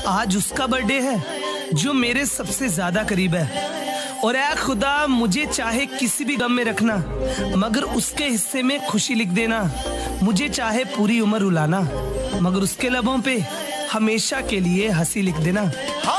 आज उसका बर्थडे है जो मेरे सबसे ज्यादा करीब है। और ऐ खुदा, मुझे चाहे किसी भी गम में रखना, मगर उसके हिस्से में खुशी लिख देना। मुझे चाहे पूरी उम्र रुलाना, मगर उसके लबों पे हमेशा के लिए हंसी लिख देना।